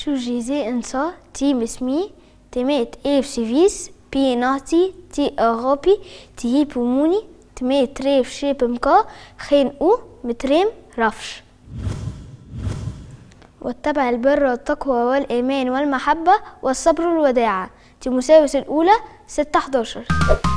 شو جيزي إنصا تي مسمي تميت إيف سيفيس بي ناتي تي أغابي تي بوموني تميت ريف شيب مكا خين أو متريم رفش. واتبع البر والتقوى والإيمان والمحبة والصبر والوداعة. تيموثاوس الأولى 6:11.